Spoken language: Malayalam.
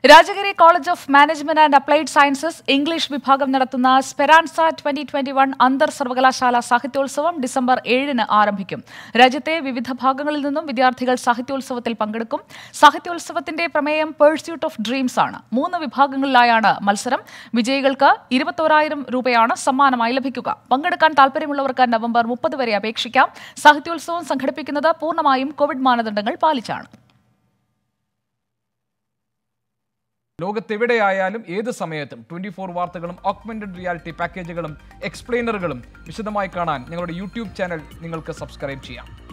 Rajagiri college of management and applied sciences English വിഭാഗം നടത്തുന്ന സ്പെറാൻസ 2021 അന്തർ സർവകലാശാല സാഹിത്യോത്സവം ഡിസംബർ 7-ന് ആരംഭിക്കും. രാജ്യത്തെ വിവിധ ഭാഗങ്ങളിൽ നിന്നും വിദ്യാർത്ഥികൾ സാഹിത്യോത്സവത്തിൽ പങ്കെടുക്കും. സാഹിത്യോത്സവത്തിന്റെ പ്രമേയം പേഴ്സ്യൂട്ട് ഓഫ് ഡ്രീംസ് ആണ്. 3 വിഭാഗങ്ങളിലായാണ് മത്സരം. വിജയികൾക്ക് 21,000 രൂപയാണ് സമ്മാനമായി ലഭിക്കുക. പങ്കെടുക്കാൻ താൽപര്യമുള്ളവർക്ക് നവംബർ 30 വരെ അപേക്ഷിക്കാം. സാഹിത്യോത്സവം സംഘടിപ്പിക്കുന്നത് പൂർണ്ണമായും കോവിഡ് മാനദണ്ഡങ്ങൾ പാലിച്ചാണ്. ലോകത്തെവിടെയായാലും ഏത് സമയത്തും 24 വാർത്തകളും ഓഗ്മെന്റഡ് റിയാലിറ്റി പാക്കേജുകളും എക്സ്പ്ലെയിനറുകളും വിശദമായി കാണാൻ ഞങ്ങളുടെ യൂട്യൂബ് ചാനൽ നിങ്ങൾക്ക് സബ്സ്ക്രൈബ് ചെയ്യാം.